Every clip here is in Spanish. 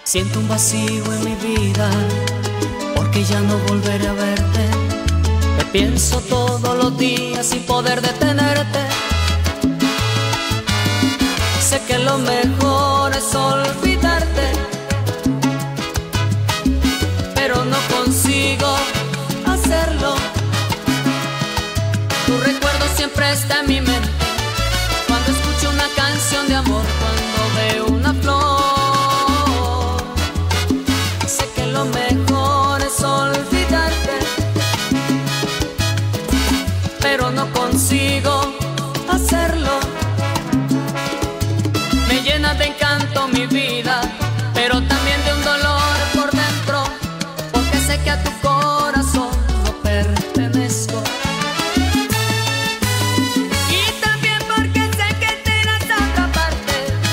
Siento un vacío en mi vida, porque ya no volveré a verte. Te pienso todos los días sin poder detenerte. Sé que lo mejor es olvidarte, pero no consigo hacerlo. Tu recuerdo siempre está en mi mente, cuando escucho una canción de amor, cuando veo una flor. Sé que lo mejor es olvidarte, pero no consigo hacerlo. Me llena de encanto mi vida, pero también de un dolor por dentro, porque sé que a tu corazón no pertenezco. Y también porque sé que te irás a otra parte.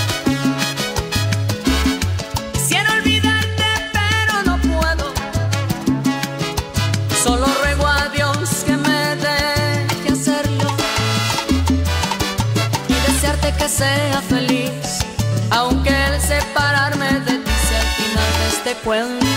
Quisiera olvidarte, pero no puedo. Solo ruego a Dios que me deje hacerlo y desearte que sea feliz, aunque el separarme de ti sea el final de este cuento.